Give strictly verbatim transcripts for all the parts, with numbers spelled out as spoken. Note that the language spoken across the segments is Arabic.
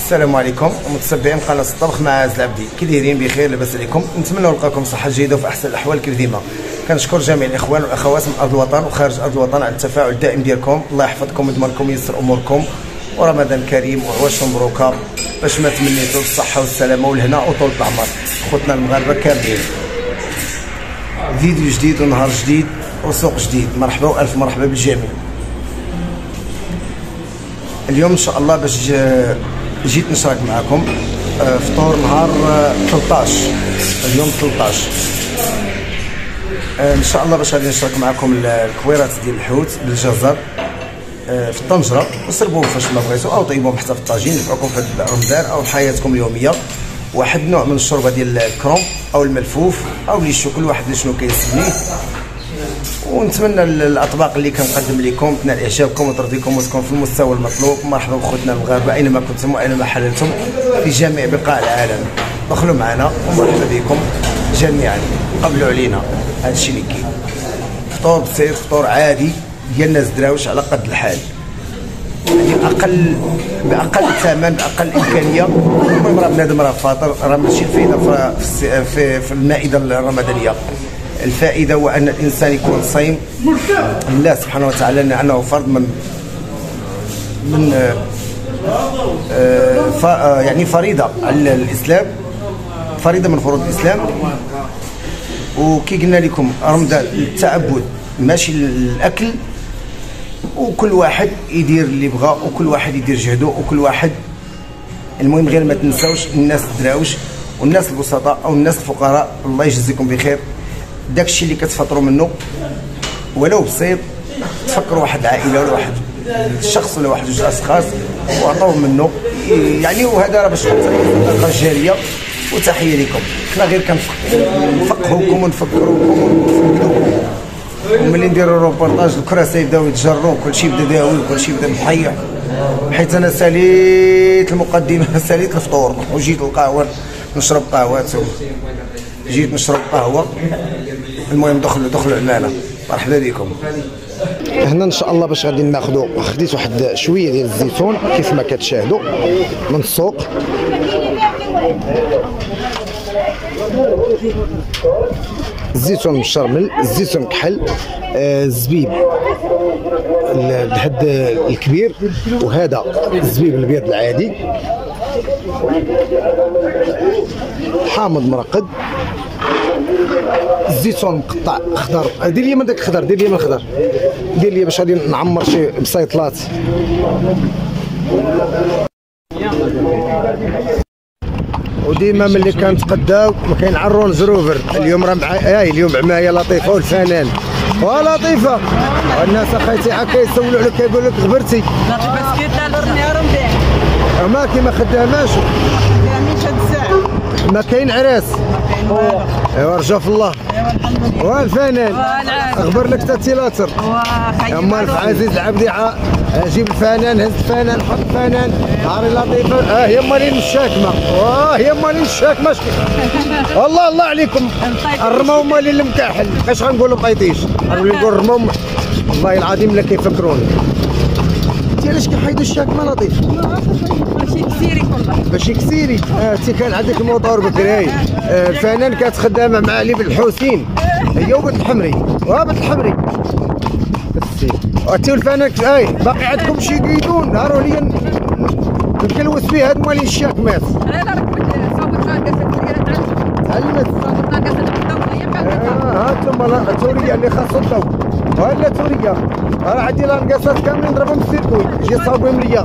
السلام عليكم متتبعين قناه الطبخ مع عز العبدي. كي دايرين؟ بخير لاباس عليكم؟ نتمنى نلقاكم صحه جيده وفي احسن الاحوال كديما. كنشكر جميع الاخوان والاخوات من ارض الوطن وخارج ارض الوطن على التفاعل الدائم ديالكم. الله يحفظكم ويدمركم وييسر اموركم، ورمضان كريم وعواش مبروكه باش ما تمنيتو بالصحه والسلامه والهنا وطول العمر خوتنا المغاربه كاملين. فيديو جديد ونهار جديد وسوق جديد. مرحبا والف مرحبا بالجميع. اليوم ان شاء الله باش جيت نشارك معكم فطور نهار ثلاثطاش. اليوم ثلاثطاش ان شاء الله باش غادي نشارك معكم الكويرات ديال الحوت بالجزر في الطنجره. وسربوهم فاش ما بغيتو او طيبوهم حتى في الطاجين ينفعكم في رمضان او في حياتكم اليوميه. واحد نوع من الشوربه ديال الكروم او الملفوف او اللي شو كل واحد شنو كيسميه. ونتمنى الاطباق اللي كنقدم لكم تنال اعجابكم وترضيكم وتكون في المستوى المطلوب. مرحبا بخوتنا المغاربه اينما كنتم واينما حللتم في جميع بقاع العالم. دخلوا معنا ومرحبا بكم جميعا. قبلوا علينا هذا الشيء اللي كاين. فطور بسيط، فطور عادي ديال الناس دراوش على قد الحال، يعني اقل باقل ثمن باقل امكانيه. المهم راه بنادم راه فاطر، راه ماشي الفائده في في, في المائده الرمضانيه. الفائده هو ان الانسان يكون صايم لله سبحانه وتعالى، لانه فرض من من آه آه يعني فريضه على الاسلام، فريضه من فروض الاسلام. وكي قلنا لكم رمضان للتعبد ماشي للاكل، وكل واحد يدير اللي بغى وكل واحد يدير جهده وكل واحد. المهم غير ما تنساوش الناس الدراوش والناس البسطاء او الناس الفقراء، الله يجزيكم بخير. داكشي اللي كتفطروا منه ولو بسيط، تفكروا واحد العائله ولا واحد الشخص ولا واحد جوج اشخاص وعطوه منه يعني. وهذا راه باش صدقه جاريه. وتحيه لكم. حنا غير كنفقهوكم ونفكروكم ونفقدوكم. وملي نديروا روبورتاج الكراسي يبداو يتجروا وكلشي بدا داوي وكلشي بدا محيح، حيت انا ساليت المقدمه ساليت الفطور وجيت القهوه نشرب قهوه. جيت نشرب قهوه. المهم دخلوا دخلوا عندنا. مرحبا بكم. هنا ان شاء الله باش غادي ناخذوا، خديت واحد شويه ديال الزيتون كيف ما كتشاهدوا من السوق. الزيتون مشرمل، الزيتون كحل، آه الزبيب الهد الكبير، وهذا الزبيب الابيض العادي، حامض مرقد، الزيتون مقطع خضر. دير لي من داك الخضر، دير لي من الخضر، دير لي باش غادي نعمر شي بسيطلات. وديما ملي كنتقداو ما كينعرون زروفر. اليوم راه معايا، اليوم معايا لطيفه والفنان. ولطيفه والناس اخيتي عا كيسولوا عليك كيقول لك غبرتي. لطيفه سكيت النهار مبيع ما كيما خداماش خدامين شاد الساعه، ما كاين عراس. ايوا رجا في الله. ايوا الحمد لله. والفنان غبر لك تا تيلاتر. اما عزيز العبدي جيب الفنان، هز الفنان، حط الفنان، عاري لطيفه. اه هي مالين الشاكمه، اه هي مالين الشاكمه. الله الله عليكم. الرماو مالين المكاحل. اش غنقول مقيطيش؟ غنولي نقول الرماو. والله العظيم لا كيفكروني. انت علاش كيحيدوا الشاكمه لطيف؟ باش يكسيري كلها، باش يكسيري. اه انت كان عندك الموطور بكري. اه الفنان كانت خدامه مع علي بن الحسين، هي وبنت الحمري. واه بنت الحمري. انت والفنان اي باقي عندكم شي قيدون نهاروا لي نكلوس بيه هاد مالين الشاكمات. لا لا ركبت صوبت ناقصه ديالها تعلمت صوبت ناقصه الضوء هي اه ها انتم توريه اللي خاصو الضوء. ولا توريه راه عندي لانقاصات كاملين نضربهم بالسيركوي يجي صاوبهم ليا.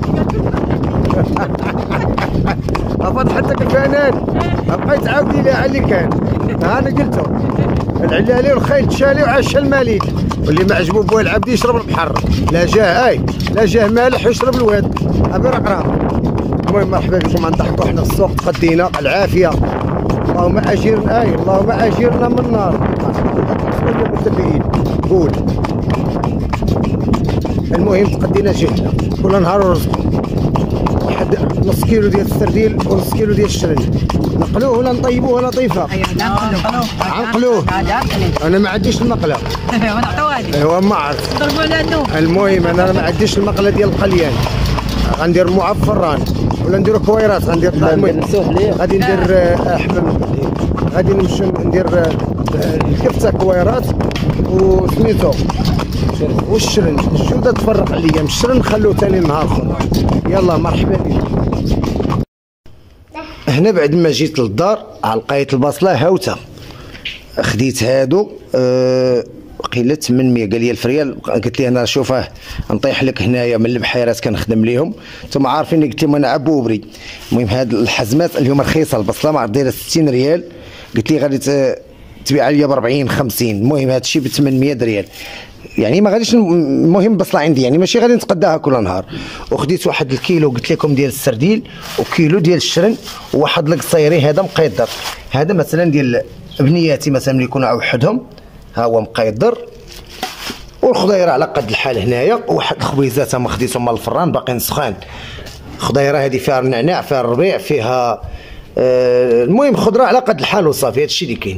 فتحتك الفنان بقيت عاودي لي على اللي كان. ها انا قلتو العلالي والخيل تشالي وعاش المليك، واللي ما عجبو بوه العبد يشرب البحر. لا جاه اي لا جاه مالح يشرب الواد. ابي رقراق. المهم مرحبا بكم. غنضحكوا حنا في السوق تقدينا العافيه. اللهم اجرنا اي اللهم اجرنا من النار. متفقين قول. المهم تقدينا جهدنا كل نهار ورزقنا. واحد نص كيلو ديال السرديل ونص كيلو ديال الشرن. نقلوه ولا نطيبوه نظيفه؟ ايوا نقلوه. عنقلوه. انا ما عنديش المقله. ونعطوها لك. ايوا ما عرفت. نضربوا على النوم. المهم انا ما عنديش المقله ديال القليان، غندير معفران. ولا نديرو كويرات غندير المهم غادي ندير آه، حمام غادي نمشي ندير آه، الكفته كويرات وسميتو والشرن الجوده تفرق عليا من الشرن نخلوه ثاني نهار اخر. يلا مرحبا بك. هنا بعد ما جيت للدار لقيت البصله هاوته خديت هادو أه قيله ثمنمية قال لي الفريال قلت ليه انا شوفه نطيح لك هنايا من البحيرات كنخدم ليهم انتم عارفين قلت لهم انا عبوبري. المهم هاد الحزمات اليوم رخيصه البصله ما دايره ستين ريال قلت لي غادي تبيع لي ب أربعين خمسين. المهم هذا الشيء ب ثمنمية ريال يعني ما غاديش. المهم بصله عندي يعني ماشي غادي نتقداها كل نهار. وخديت واحد الكيلو قلت لكم ديال السرديل وكيلو ديال الشرن وواحد القصيري هذا مقيدر. هذا مثلا ديال بنياتي مثلا اللي يكونوا وحدهم ها هو مقيدر. والخضيره على قد الحال هنايا وواحد الخبيزات هما خديتهم من الفران باقيين سخان. الخضيره هذه فيها النعناع فيها الربيع فيها آه المهم خضره على قد الحال وصافي. هذا الشيء اللي كاين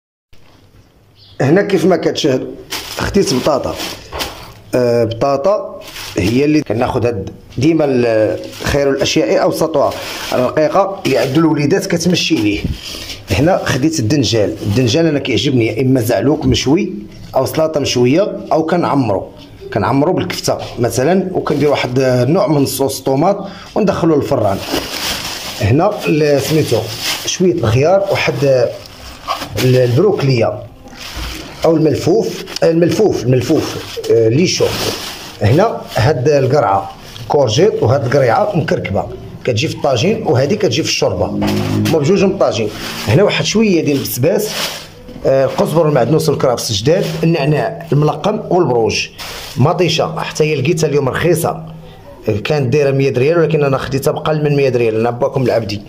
هنا. كيف ما كتشاهدوا خديت بطاطا آه بطاطا هي اللي كناخذ هاد ديما خير الاشياء اوسطها الرقيقه اللي عند الوليدات كتمشي ليه. هنا خديت الدنجال. الدنجال انا كيعجبني يا اما زعلوك مشوي او سلطه مشويه او كنعمرو كنعمرو بالكفته مثلا وكندير واحد النوع من الصوص طوماط وندخلو للفران. هنا سميتو شويه الخيار واحد البروكليه او الملفوف الملفوف الملفوف آه ليشو. هنا هاد القرعه كورجيت وهاد القريعه مكركبه كتجي في الطاجين وهذه كتجي في الشوربه هما بجوج مطاجين. هنا واحد شويه ديال البسباس آه القزبر المعدنوس والكرفس الجداد النعناع الملقم والبروج مطيشه حتى هي لقيتها اليوم رخيصه كانت دايره مية ريال ولكن انا خديتها بقل من مية ريال. انا باكم العبدي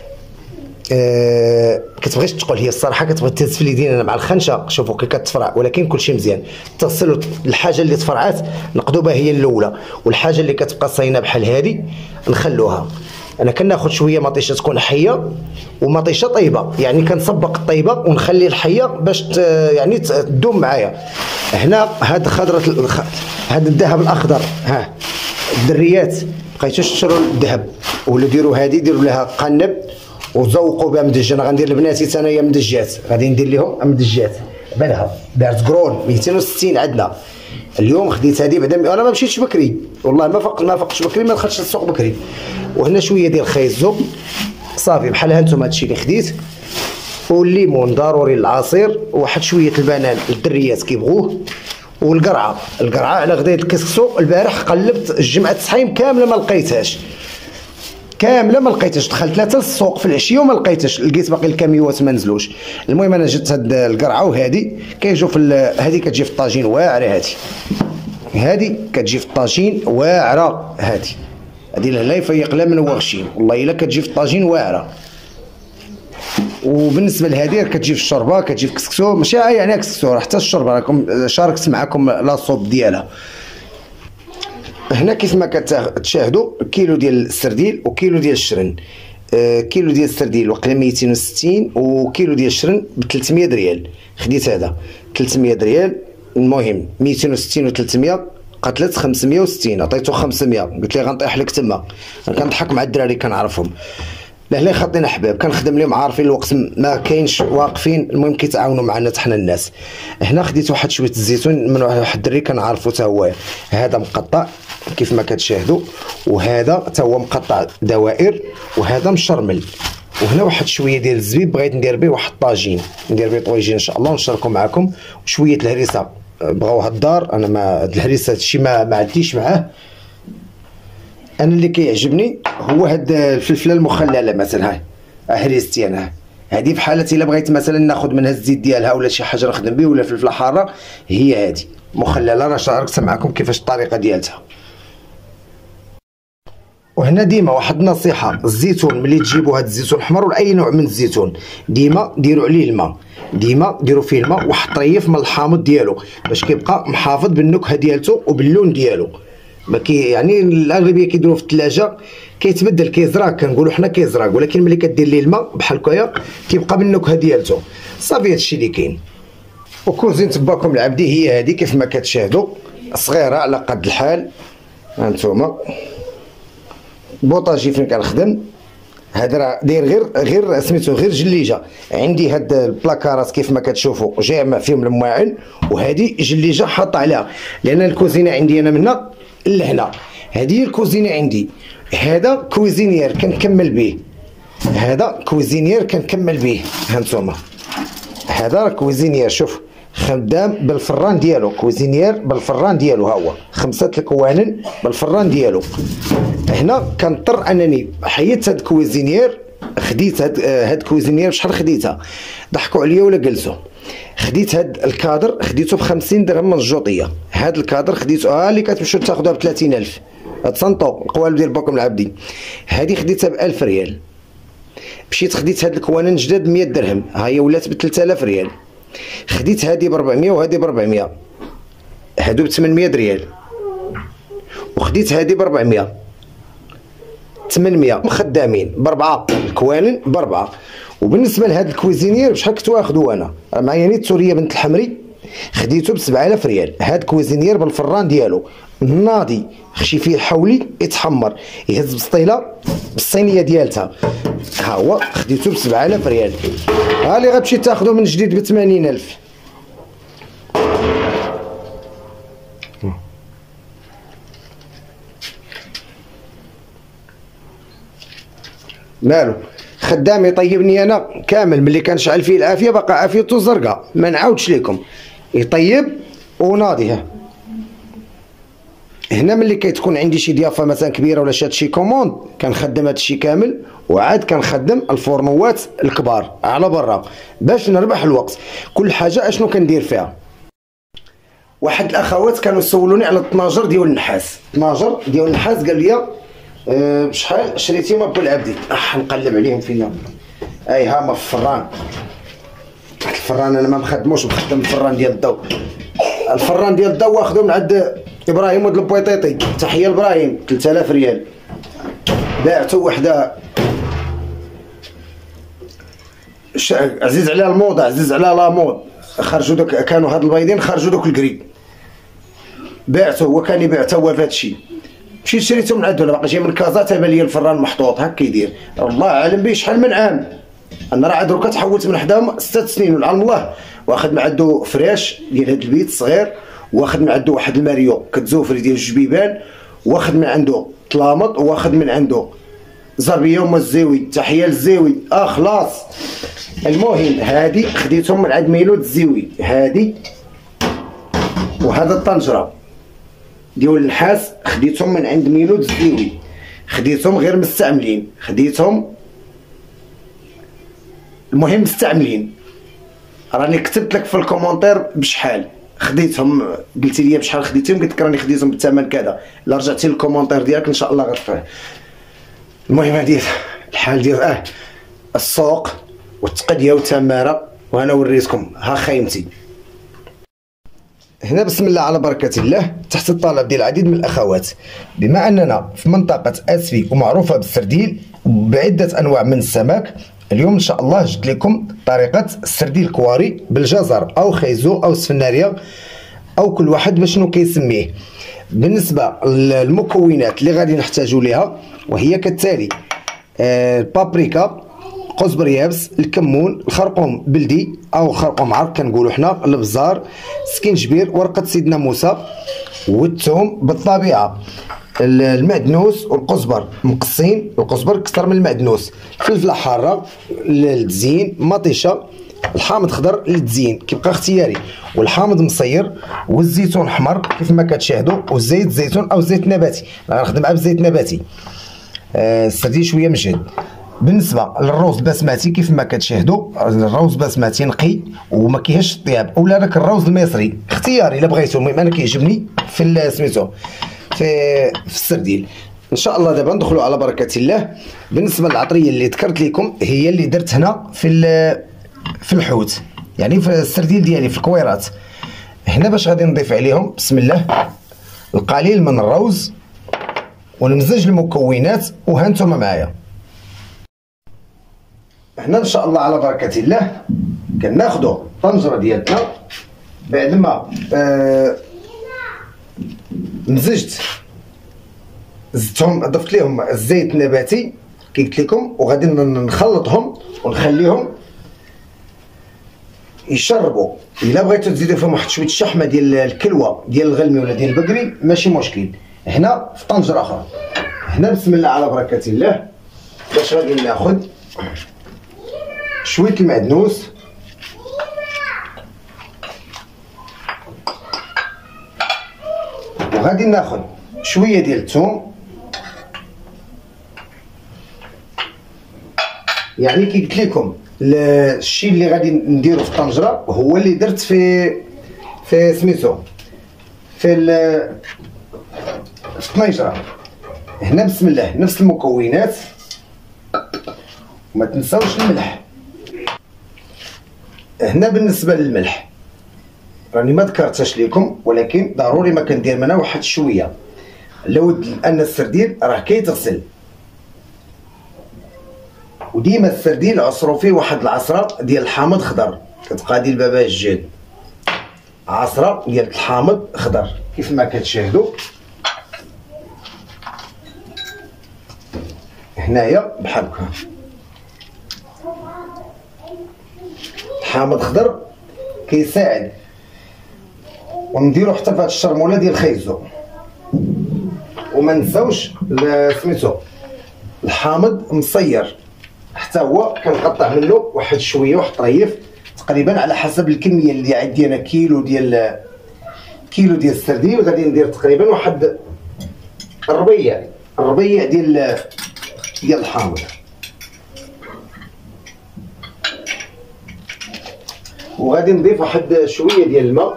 أه كتبغيش تقول هي الصراحه كتبغي تهز في اليدين انا مع الخنشه. شوفوا كي كتفرع ولكن كلشي مزيان تغسل الحاجه اللي تفرعات نقدو بها هي الاولى والحاجه اللي كتبقى صاينه بحال هذه نخلوها. انا كناخذ شويه مطيشه تكون حيه ومطيشه طيبه يعني كنسبق الطيبه ونخلي الحيه باش يعني تدوم معايا. هنا هاد خضره هاد الذهب الاخضر ها الدريات بقيتوش تشروا الذهب ولا ديروا هذه ديروا لها قنب وذوقوا بها مدجه. انا غندير لبناتي انايا مدجات غادي ندير لهم مدجات بالها دارت كرون مئتين وستين عندنا اليوم. خديت هذه بعدا انا ما مشيتش بكري والله ما فقت ما فقتش بكري ما دخلتش للسوق بكري. وهنا شويه ديال الخيزو صافي بحال هانتوما هادشي اللي خديت. والليمون ضروري العصير وواحد شويه البنان الدريات كيبغوه والقرعه. القرعه على غدايه الكسكسو البارح قلبت الجمعه الصحيم كامله ما لقيتهاش كامله ما لقيتهاش. دخلت ثلاثه للسوق في العشيه وما لقيتهاش لقيت باقي الكاميوات ما نزلوش. المهم انا جبت هاد القرعه وهذه كيجيو في هذه كتجي في الطاجين واعره هذه هذه كتجي في الطاجين واعره هذه هذه الهلايفه هي قلا من واغشين والله الا كتجي في الطاجين واعره. وبالنسبه لهذه كتجي في الشوربه كتجي في كسكسو ماشي يعني كسكسو حتى الشوربه راكم شاركت معكم لاصوب ديالها. هنا كيف ما كتشاهدوا كيلو ديال السرديل وكيلو ديال الشرن. آه كيلو ديال السرديل وقيله مئتين وستين وكيلو ديال الشرن ب ثلاثمية ريال. خديت هذا ثلاثمية ريال. المهم مئتين وستين و ثلاثمية قتلت خمسمية وستين عطيتو خمسمية قلت ليه غنطيح لك تما. انا كنضحك مع الدراري كنعرفهم لهلا خاطينا حباب كنخدم لهم عارفين الوقت ما كاينش واقفين. المهم كيتعاونوا معنا حنا الناس. هنا خديت واحد شويه الزيتون من واحد الدري كنعرفو حتى هو هذا مقطع كيف ما كتشاهدوا وهذا حتى هو مقطع دوائر وهذا مشرمل. وهنا واحد شويه ديال الزبيب بغيت ندير به واحد طاجين ندير به طويجين ان شاء الله ونشاركو معكم. وشويه الهريسه بغاوها الدار انا ما الهريسه هادشي ما ما عنديش معاه. انا اللي كيعجبني هو هاد الفلفله المخلله مثلا ها هريستي انا هذه في حاله الا بغيت مثلا ناخذ منها الزيت ديالها ولا شي حاجه نخدم به ولا فلفله حاره هي هذه مخلله. راه شاركت معكم كيفاش الطريقه ديالتها. وهنا ديما واحد النصيحه الزيتون ملي تجيبوا هاد الزيتون الاحمر ولا اي نوع من الزيتون ديما ديروا عليه الماء ديما ديروا فيه الماء واحد طريف من الحامض ديالو باش كيبقى محافظ بالنكهه ديالته وباللون ديالو. ما كي يعني الاغلبيه كيديروه في الثلاجه كيتبدل كيزرق كنقولوا حنا كيزرق ولكن ملي كدير ليه الماء بحال هكايا كيبقى بالنكهه ديالته صافي. هادشي اللي كاين. وكوزينه باكم العبدي هي هذه كيف ما كتشاهدوا صغيره على قد الحال هانتوما بوطاجي فين كنخدم، هذا راه داير غير غير سميتو غير جليجه. عندي هاد البلاكارات كيف ما كتشوفوا جامع فيهم المواعن، وهذه جليجه حاطه عليها، لان الكوزينه عندي انا من هنا لهنا. هذه هي الكوزينه عندي. هذا كويزينير كنكمل به، هذا كويزينير كنكمل به. هانتوما هذا راه كويزينير، شوف خدام بالفران ديالو، كويزينير بالفران ديالو، ها هو خمسه الكوانن بالفران ديالو. هنا كنضطر انني حيدت هاد الكويزينير، خديت هاد هاد الكويزينير بشحال خديتها؟ ضحكوا عليا ولا جلسوا. خديت هاد الكادر خديته ب خمسين درهم من الجوطيه. هاد الكادر خديته ها اللي كتمشيو تاخذوها ب ثلاثين ألف، هاد صنطو القوالب ديال باكم العبدي، هادي خديتها ب ألف ريال. مشيت خديت هاد الكوانن جداد ب مية درهم، ها هي ولات ب ثلاثة آلاف ريال. خديت هادي ب أربعمية وهادي ب أربعمية، هادو ب ثمنمية ريال. وخديت هادي ب أربعمية، ثمنمية. خدامين بربعه، الكوانن بربعه. وبالنسبه لهاد الكويزينير بشحال كنت واخدو انا؟ راه معايا نيت سوريه بنت الحمري، خديته ب سبعة آلاف ريال. هاد كويزينير بالفران ديالو ناضي، خشي فيه حولي يتحمر، يهز بسطيله بالصينيه ديالتها، ها هو خديته ب سبعة آلاف ريال. ها اللي غتمشي تاخذو من جديد ب ثمانين ألف. مالو خدام يطيبني انا كامل، ملي كنشعل فيه العافيه باقا عافيته زرقاء، ما نعاودش لكم، يطيب وناضيه. هنا ملي كتكون عندي شي ضيافه مثلا كبيره ولا شاد شي كوموند كنخدم هذا الشيء كامل، وعاد كنخدم الفورنوات الكبار على برا باش نربح الوقت. كل حاجه اشنو كندير فيها. واحد الاخوات كانوا سولوني على الطناجر ديال النحاس، الطناجر ديال النحاس قال لي أه بشحال شريتيهم ابو العبدي؟ اح نقلب عليهم فيا، اي هما في الفران. الفران انا ما مخدموش، مخدم الفران ديال الضو. الفران ديال الضو واخذو من عند ابراهيم ولد البويطيطي، تحيه لابراهيم، ثلاثة آلاف ريال. باعته وحده عزيز على الموضه، عزيز على لا مود، خرجوا دوك كانوا هاد البيضين خرجوا دوك الكري، باعته هو كان يبيع تا هو فهاد الشيء. مشيت شريته من عنده، باقي جاي من كازا تابان ليا الفران محطوط هكا يدير، الله عالم به شحال من عام. انا راه عاد دروكا تحولت من حداهم ست سنين ولعن الله، واخد من عنده فريش ديال هاد البيت صغير، واخد من عنده واحد الماريو كتزوفري ديال الجبيبان، واخد من عنده طلامط، واخد من عنده زربيه وما الزاوي، تحيه للزاوي. اه خلاص المهم هادي خديتهم من عند ميلود الزيوي، هادي وهذا الطنجره ديال النحاس خديتهم من عند ميلود الزيوي، خديتهم غير مستعملين، خديتهم المهم مستعملين. راني كتبت لك في الكومونتير بشحال خديتهم، قلتي لي بشحال خديتهم، قلت لك راني خديتهم بالثمن كذا. الا رجعتي للكومونتير ديالك ان شاء الله غتفهم. المهم هادي الحال ديال اه السوق والتقديه والتماره، وانا وريتكم ها خيمتي. هنا بسم الله على بركة الله، تحت الطلب ديال العديد من الأخوات، بما أننا في منطقة أسفي ومعروفة بالسرديل بعدة أنواع من السمك، اليوم إن شاء الله جبت لكم طريقة السرديل الكواري بالجزر أو خيزو أو سفناريا أو كل واحد بشنو كيسميه. بالنسبة للمكونات اللي غادي نحتاجو ليها وهي كالتالي: البابريكا، قزبر يابس، الكمون، الخرقوم بلدي او خرقوم عرق كنقولوا حنا، البزار، سكينجبير، ورقه سيدنا موسى، والثوم بالطبيعه، المعدنوس والقزبر مقصين، القزبر كثر من المعدنوس، الفلفله حاره للتزيين، مطيشه، الحامض خضر للتزيين كيبقى اختياري، والحامض مصير، والزيتون احمر كيف ما كتشاهدوا، وزيت زيتون او زيت نباتي، غنخدم مع بزيت نباتي. آه السردين شويه مجهد. بالنسبه للروز البسماتي كيف ما كتشاهدوا، الروز البسماتي نقي وما كيهش الطياب، اولا داك الروز المصري اختياري الا بغيتو. المهم انا كيعجبني في سميتو في في السرديل. ان شاء الله دابا ندخلوا على بركه الله. بالنسبه للعطريه اللي ذكرت لكم هي اللي درت هنا في في الحوت، يعني في السرديل ديالي في الكويرات. هنا باش غادي نضيف عليهم بسم الله القليل من الروز ونمزج المكونات، وها نتوما معايا. هنا ان شاء الله على بركه الله كناخذوا الطنجره ديالنا بعد ما آه مزجت زدتهم ضفت لهم الزيت النباتي كي قلت لكم، وغادي نخلطهم ونخليهم يشربوا. الا بغيتو تزيدوا فيهم واحد شويه الشحمه ديال الكلوه ديال الغلمي ولا ديال البقري ماشي مشكل. هنا في طنجره اخرى، هنا بسم الله على بركه الله باش غادي ناخذ شويه المعدنوس وغادي ناخذ شويه ديال الثوم. يعني كي قلت لكم الشيء اللي غادي نديرو في الطنجره هو اللي درت في في سميتو في في الطنجره. هنا بسم الله نفس المكونات، وما تنساوش الملح. هنا بالنسبه للملح راني ما ذكرتهاش لكم، ولكن ضروري ما كندير منها واحد شويه لود ان السردين راه كيتغسل، وديما السردين عصروا فيه واحد العصره ديال الحامض خضر، كتبقى ديال بابا الجاد عصره ديال الحامض خضر كيف ما كتشاهدوا هنايا بحال هكا. الحامض خضر كيساعد. ونديرو حتى في هاد الشرموله ديال الخيزو، وما نساوش سميتو الحامض مصير حتى هو كنقطع منه واحد شويه، واحد طريف تقريبا على حسب الكميه اللي عندي انا. كيلو ديال كيلو ديال السردين غادي ندير تقريبا واحد الربيع الربيع ديال ديال الحامض. وغادي نضيف واحد شويه ديال الماء،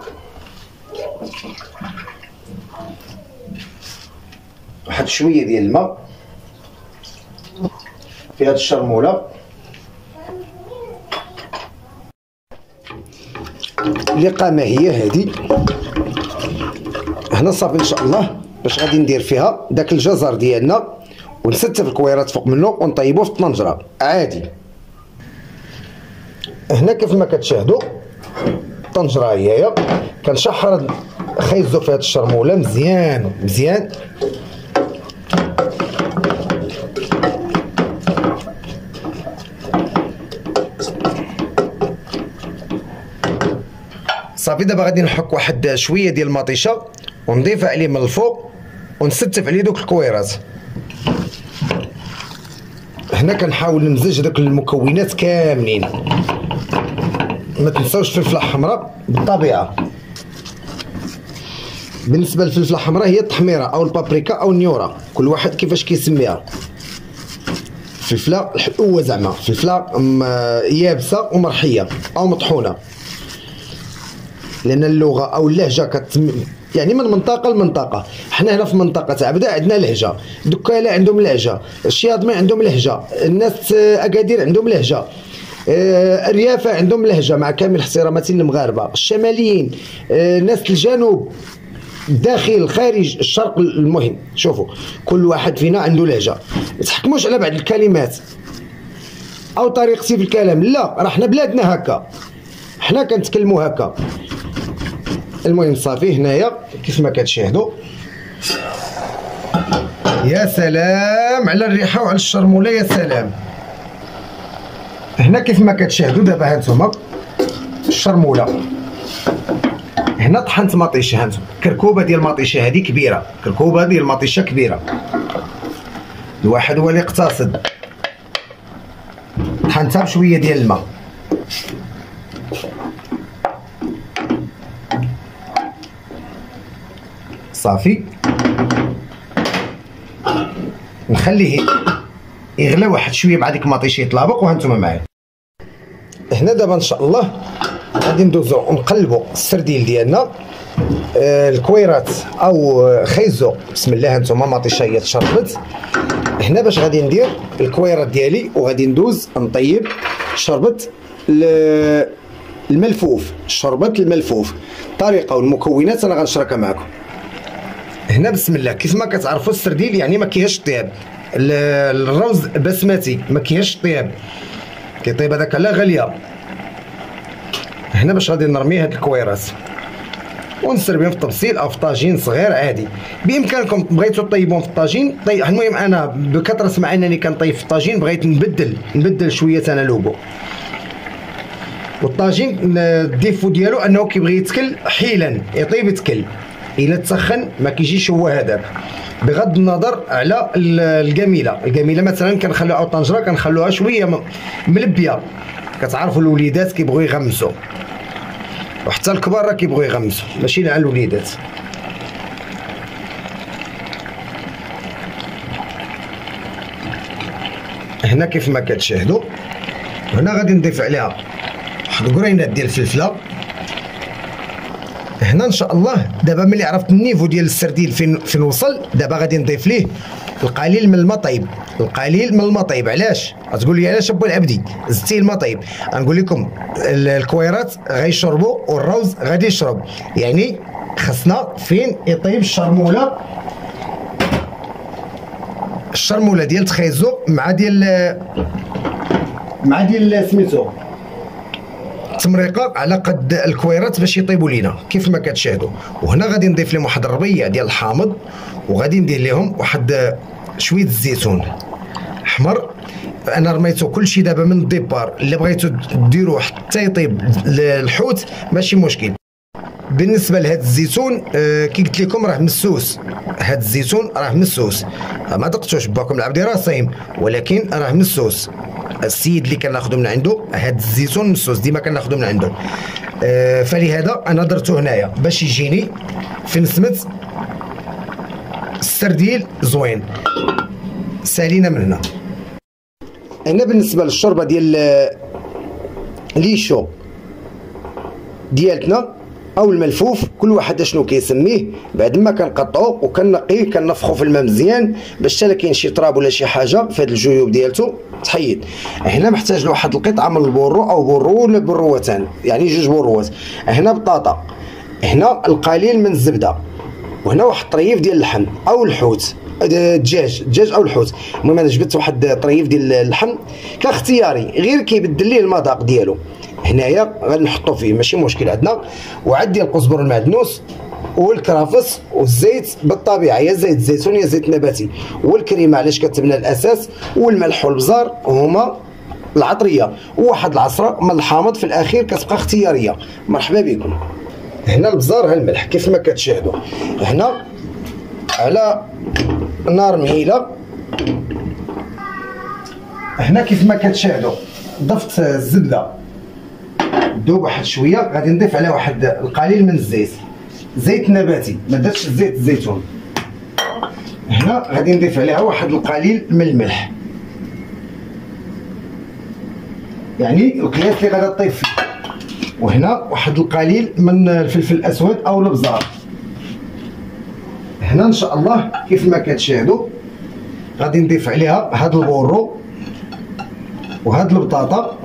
واحد شويه ديال الماء في هاد الشرموله. الإقامة هي هادي. هنا صافي ان شاء الله باش غادي ندير فيها داك الجزر ديالنا ونستف الكويرات فوق منه ونطيبوه في الطنجره عادي. هنا كيف ما كتشاهدوا الطنجره هي كنشحر خيزو في هاد الشرموله مزيان مزيان. صافي دابا غادي نحك واحد شويه ديال المطيشه ونضيفها عليه من الفوق ونستف عليه دوك الكويرات. هنا كنحاول نمزج دوك المكونات كاملين. ما تنساوش الفلفله الحمراء بالطبيعه. بالنسبه للفلفله الحمراء هي التحميره او البابريكا او النيوره، كل واحد كيفاش كيسميها. فلفله حلوه زعما فلفله يابسه ومرحيه او مطحونه، لان اللغه او اللهجه كتم يعني من منطقه لمنطقه. حنا هنا في منطقه عبده عندنا لهجه، دكاله عندهم لهجه، الشياطمي عندهم لهجه، الناس اكادير عندهم لهجه، الريافه عندهم لهجه مع كامل احتراماتي للمغاربه، الشماليين، ناس الجنوب، الداخل، الخارج، الشرق. المهم شوفوا كل واحد فينا عنده لهجه. ما تحكموش على بعض الكلمات او طريقتي في الكلام، لا راه حنا بلادنا هكا، حنا كنتكلموا هكا. المهم صافي هنايا كيف ما كتشاهدوا يا سلام على الريحه وعلى الشرموله يا سلام. هنا كيف ما كتشاهدوا دابا هانتوما الشرموله. هنا طحنت مطيشه، هانتوما كركوبه ديال المطيشه هذه كبيره، كركوبه ديال المطيشه كبيره. الواحد هو اللي يقتصد. طحنتها بشويه ديال الماء. صافي نخليه يغلى واحد شويه مع ديك المطيشه يطلابق. وهانتوما معايا هنا دابا ان شاء الله غادي ندوزو ونقلبوا السرديل ديالنا. آه الكويرات او خيزو بسم الله. هانتوما مطيشه هي تشربت. هنا باش غادي ندير الكويرات ديالي وغادي ندوز نطيب شربت الملفوف. شربت الملفوف الطريقه والمكونات انا غنشاركها معكم. هنا بسم الله كيف ما كتعرفوا السرديل يعني ما كيهاش طياب. الروز بسمتي ما كيهاش طياب، كيطيب هذاك لا غاليه. هنا باش غادي نرمي هاد الكويرات ونسربيهم في طبسيل او في طاجين صغير عادي. بامكانكم بغيتو طيبوهم في الطاجين طيب. المهم انا بكثره مع انني كنطيب في الطاجين بغيت نبدل نبدل شويه انا لوبو. والطاجين الديفو ديالو انه كيبغي يتكل حيلا يطيب يتكل، الا تسخن ما كيجيش هو هذاك. بغض النظر على الجميله، الجميله مثلا كنخليوها او طنجره كنخلوها شويه ملبيه، كتعرفوا الوليدات كيبغيو يغمسوا وحتى الكبار راه كيبغيو يغمسوا ماشي على الوليدات. هنا كيف ما كتشاهدوا هنا غادي نضيف عليها واحد القرينات ديال الفلفله. هنا ان شاء الله دابا ملي عرفت النيفو ديال السردين فين فين وصل، دابا غادي نضيف ليه القليل من المطيب. القليل من المطيب علاش؟ غتقول لي علاش ابو العبدي زدتي المطيب؟ غنقول لكم الكويرات غيشربوا والروز غادي يشرب، يعني خصنا فين يطيب الشرموله الشرموله ديال تخيزو مع ديال مع ديال سميتو تمريقه على قد الكويرات باش يطيبوا لينا كيف ما كتشاهدوا. وهنا غادي نضيف لهم واحد الربيه ديال الحامض، وغادي ندير لهم واحد شويه الزيتون احمر. انا رميتو كلشي دابا من الديبار، اللي بغيتو ديروه حتى يطيب الحوت ماشي مشكل. بالنسبه لهذا الزيتون آه كي قلت لكم راه مسوس، هذا الزيتون راه مسوس، ما دقتوش باكم العبدي راه صايم ولكن راه مسوس. السيد اللي كناخذو من عنده هذا الزيتون مسوس ديما كناخذو من عنده. آه فلهذا انا درتو هنايا باش يجيني في نسمه السرديل زوين. سالينا من هنا. هنا بالنسبه للشوربه ديال ليشو ديالتنا او الملفوف كل واحد شنو كيسميه، بعد ما كنقطعو وكنقيه كنفخو في الماء مزيان باش حتى كاين شي تراب ولا شي حاجه في هاد الجيوب ديالتو تحيد. هنا محتاج لواحد القطعه من البورو او بورو ولا بروتان، يعني جوج بوروات. هنا بطاطا، هنا القليل من الزبده، وهنا واحد الطريف ديال اللحم او الحوت الدجاج الدجاج او الحوت. المهم انا جبت واحد الطريف ديال اللحم كاختياري غير كيبدل ليه المذاق ديالو. هنايا غنحطو فيه ماشي مشكل عندنا. وعندي القزبر المعدنوس والكرافس والزيت بالطبيعه، يا زيت زيتون يا زيت نباتي، والكريمه علاش كتبنا الاساس، والملح والبزار هما العطريه، وواحد العصره من الحامض في الاخير كتبقى اختياريه. مرحبا بكم. هنا البزار ها الملح كيف ما كتشاهدوا. هنا على نار مهيله. هنا كيف ما كتشاهدوا ضفت الزبده دوب واحد شويه، غادي نضيف عليها واحد القليل من الزيت، زيت نباتي ما درتش زيت الزيتون. هنا غادي نضيف عليها واحد القليل من الملح، يعني القياس اللي غادي طيب فيه. وهنا واحد القليل من الفلفل الاسود او البزار. هنا ان شاء الله كيف ما كتشاهدوا غادي نضيف عليها هاد البورو وهاد البطاطا.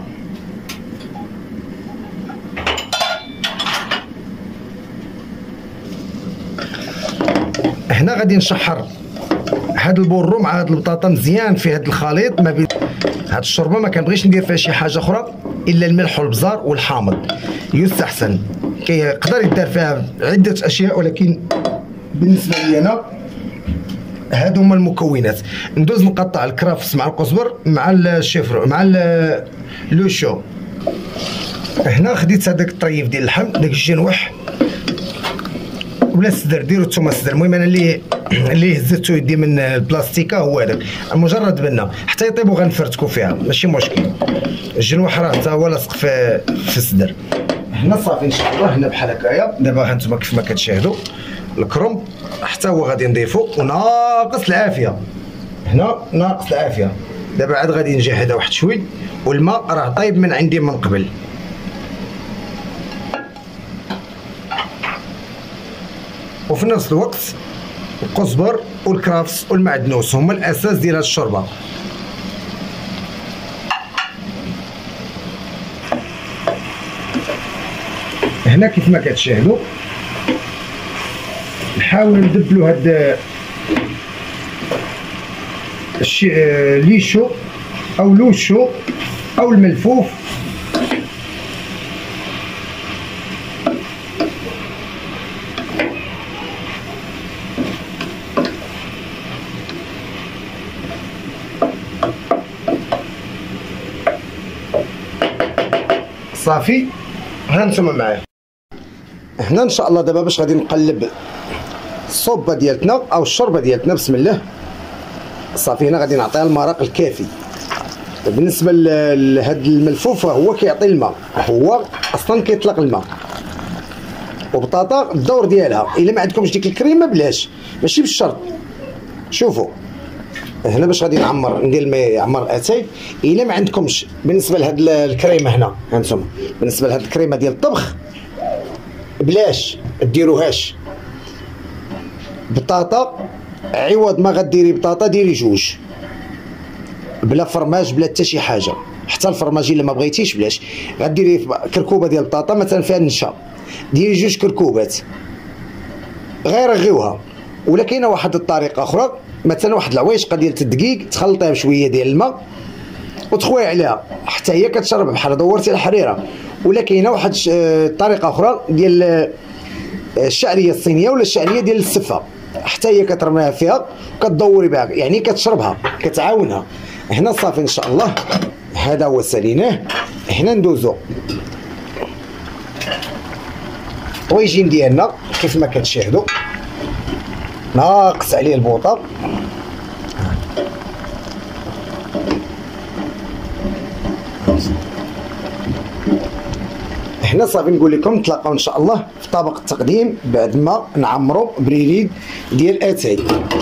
هنا غادي نشحر هاد البورو مع هاد البطاطا مزيان في هاد الخليط. ما بين هاد الشوربه ما كنبغيش ندير فيها شي حاجه اخرى الا الملح والبزار والحامض، يستحسن. كيقدر يدار فيها عده اشياء ولكن بالنسبه لي انا هادو هما المكونات. ندوز نقطع الكرافس مع القزبر مع الشيفرو مع لو شو. هنا خديت هذاك الطريف ديال اللحم داك الجنوح ولا الصدر، ديروا نتوما الصدر. المهم انا اللي اللي هزتو يدي من البلاستيكه هو هذاك، مجرد بنا حتى يطيبوا غنفرتكو فيها ماشي مشكل. الجنوح راه حتى هو لاصق في في الصدر. هنا صافي ان شاء الله. هنا بحال هكايا دابا ها نتوما كيف ما كتشاهدوا الكرنب حتى هو غادي نضيفو وناقص العافيه. هنا ناقص العافيه. دابا عاد غادي نجهدها واحد شوي، والماء راه طايب من عندي من قبل. وفي نفس الوقت القزبر والكرافس والمعدنوس هما الاساس ديال هاد الشوربه. هنا كيف ما كتشاهدوا نحاول ندبلو هاد الشي ليشو او لوشو او الملفوف. صافي ها نتوما معايا. هنا ان شاء الله دابا باش غادي نقلب الصوبه ديالتنا او الشوربه ديالتنا. بسم الله. صافي هنا غادي نعطيها المرق الكافي. بالنسبه لهاد الملفوف هو كيعطي الماء، هو اصلا كيطلق الماء. وبطاطا الدور ديالها الا ما عندكمش ديك الكريمه بلاش، ماشي بالشرط. شوفوا هنا باش غادي نعمر ندير الماء يعمر اتاي. الا ما عندكمش بالنسبه لهاد الكريمه هنا هانتوما، بالنسبه لهاد الكريمه ديال الطبخ بلاش ديروهاش. بطاطا عوض ما غديري بطاطا ديري جوج بلا فرماج بلا حتى شي حاجه. حتى الفرماج الا ما بغيتيش بلاش. غديري كركوبه ديال البطاطا مثلا فيها النشا، ديري جوج كركوبات غير رغيوها. ولا كاينه واحد الطريقه اخرى، مثلا واحد العويشقه ديال الدقيق تخلطيها بشويه ديال الماء وتخوي عليها حتى هي كتشرب بحال دورتي الحريره. ولا كاينه واحد الطريقه اخرى ديال الشعريه الصينيه ولا الشعريه ديال السفه، حتى هي كترميها فيها وكتدوري بها، يعني كتشربها كتعاونها. هنا صافي ان شاء الله هذا هو ساليناه. هنا ندوزو الطويجين ديالنا كيف ما كتشاهدوا، ناقص عليه البوطه. هنا صافي نقول لكم نتلاقاو ان شاء الله في طبق التقديم بعد ما نعمروا بريريد ديال اتاي.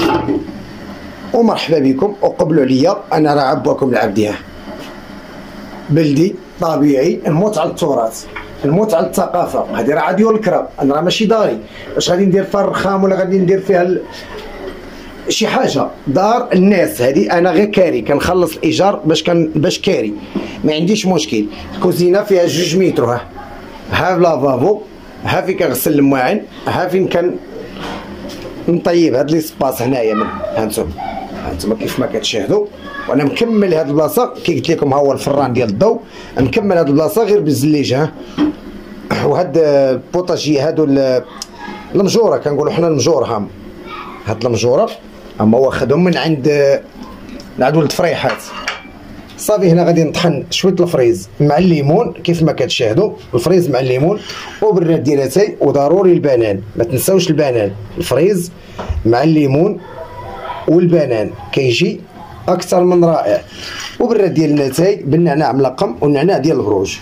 ومرحبا بكم وقبلوا عليا، انا راه عباكم العبديه بلدي طبيعي، نموت على التراث، نموت على الثقافه. هذه راه ديال الكرا، انا راه ماشي داري واش غادي ندير فيها الرخام ولا غادي ندير فيها ال... شي حاجه. دار الناس هذه انا غير كاري، كنخلص الايجار باش كان باش كاري، ما عنديش مشكل. الكوزينه فيها جوج متر، ها ها لافافو، ها فين كنغسل المواعن، ها فين كان نطيب هاد لي سباس هنايا. من هانتوما هانتوما كيف ما كتشاهدوا، وانا مكمل هاد البلاصه كي قلت لكم ها هو الفران ديال الضوء، مكمل هاد البلاصه غير بالزليج. ها وهاد البوطاجي هادو المجوره كنقولوا حنا المجور، هام هاد المجوره اما واخدهم من عند من عند ولد فريحات. صافي هنا غادي نطحن شويه الفريز مع الليمون كيف ما كتشاهدوا، الفريز مع الليمون وبالراد ديال اتاي. وضروري البنان، ما تنساوش البنان، الفريز مع الليمون والبنان كيجي اكثر من رائع. وبالراد ديال اتاي بالنعناع ملقم والنعناع ديال البروج.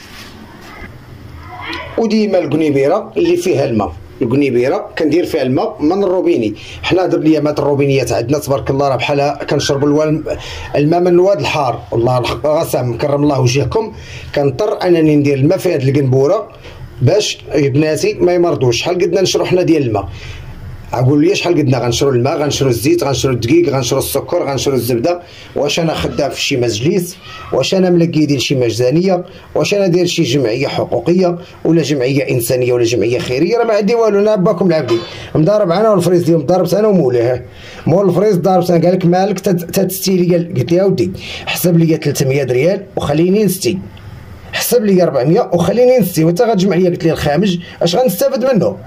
وديما القنيبيره اللي فيها الماء، القنيبيره كندير فيها الماء من الروبيني. حنا درب ليا مات الروبينيات عندنا تبارك الله راه بحال كنشربوا الماء من الواد الحار. والله القسم كرم الله وجهكم، كنضطر انني ندير الماء في هذه القنبوره باش بناتي ما يمرضوش. شحال قدنا نشرو حنا ديال الماء؟ اقول لي شحال قدنا غنشرو الماء، غنشرو الزيت، غنشرو الدقيق، غنشرو السكر، غنشرو الزبده. واش انا خدام في شي مجلس؟ واش انا ملقي ديال شي مجزانيه؟ واش انا داير شي جمعيه حقوقيه ولا جمعيه انسانيه ولا جمعيه خيريه؟ راه ما عندي والو، انا باكم العبدي مضارب انا والفريز ديالهم، ضاربت انا ومولاه. مول الفريز ضاربت انا، قال لك مالك تتستي لي؟ قلت له يا ودي حسب لي ثلاثمية ريال وخليني نستي، حسب لي أربعمية وخليني نستي، وانت غتجمع لي قلت لي الخامج اش غنستافد منه؟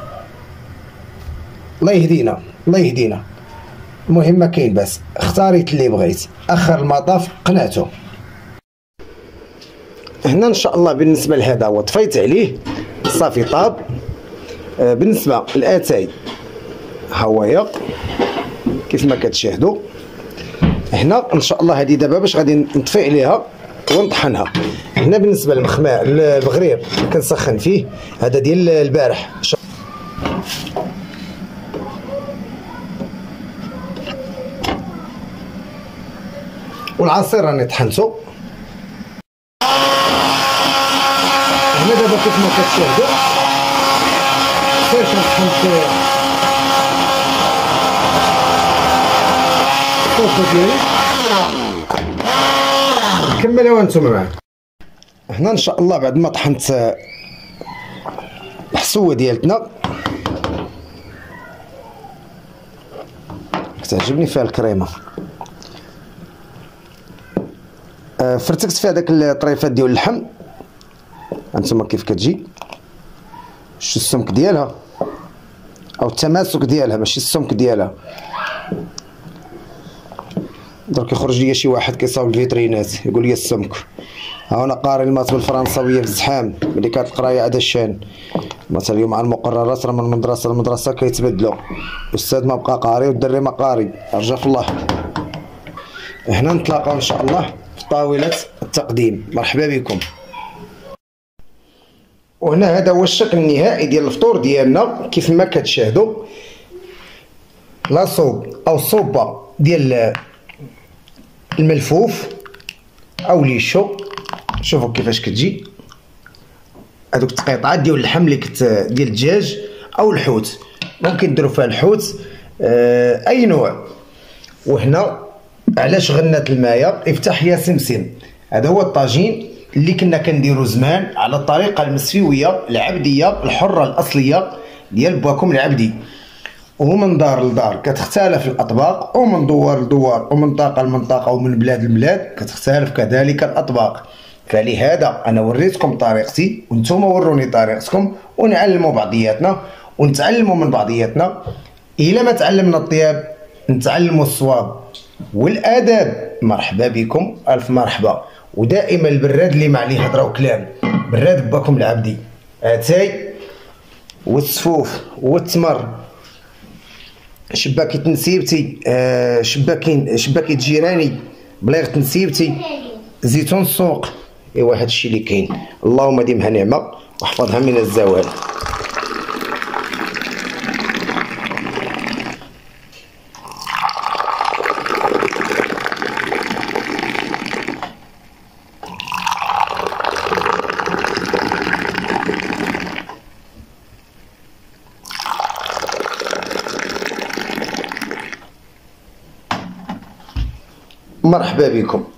الله يهدينا الله يهدينا. المهم ما كاين باس، اختاريت اللي بغيت، اخر المطاف قنعته. هنا ان شاء الله بالنسبه لهذا هو طفيت عليه صافي طاب. آه بالنسبه للاتاي ها هويا كيف ما كتشاهدوا. هنا ان شاء الله هذه دابا باش غادي نطفي عليها ونطحنها. هنا بالنسبه للمخماع المغرير كنسخن فيه، هذا ديال البارح. والعصير راني طحنتو. هنا دابا كيف ما كتشاهدوا سير كنطحن الصوص ديالي. كملوا وانتم معايا. هنا ان شاء الله بعد ما طحنت الحسوه ديالتنا كتعجبني فيها الكريمه، فرتكت في هذاك الطريفات ديال اللحم. هانتوما كيف كتجي، شو السمك ديالها او التماسك ديالها، ماشي السمك ديالها. درك يخرج لي شي واحد كيصاوب الفيترينات يقول لي السمك. ها انا قاري المات بالفرنساويه في الزحام ملي كانت القرايه هذا الشان. مثلا اليوم مع المقررات راه من المدرسه للمدرسه كيتبدلوا، الاستاذ ما بقى قاري والدري ما قاري، ارجع في الله. هنا نتلاقاو ان شاء الله في طاوله التقديم. مرحبا بكم. وهنا هذا هو الشكل النهائي ديال الفطور ديالنا كيف ما كتشاهدوا. لاصوب او الصوبه ديال الملفوف او ليشو، شوفوا كيفاش كتجي. هذوك التقيطعات ديال اللحم اللي كت ديال الدجاج او الحوت، ممكن ديروا فيها الحوت آه اي نوع. وهنا علاش غنات المايه افتح يا سمسم، هذا هو الطاجين اللي كنا كنديرو زمان على الطريقه المسفيويه العبديه الحره الاصليه ديال باكم العبدي. ومن دار لدار كتختلف الاطباق، ومن دوار لدوار، ومن طاقه لمنطقه، ومن بلاد لبلاد كتختلف كذلك الاطباق. فلهذا انا وريتكم طريقتي وانتم وروني طريقتكم، ونعلموا بعضياتنا ونتعلموا من بعضياتنا. الا ما تعلمنا الطياب نتعلموا الصواب والاداب. مرحبا بكم، الف مرحبا. ودائما البراد اللي ما عليه هضره وكلام، براد باكم العبدي. اتاي والسفوف والتمر، شباكي تنسيبتي، آه شباكين شباكي جيراني، بليغ تنسيبتي، زيتون السوق. ايوا هادشي اللي كاين. اللهم ديمها نعمه واحفظها من الزوال. مرحبا بكم.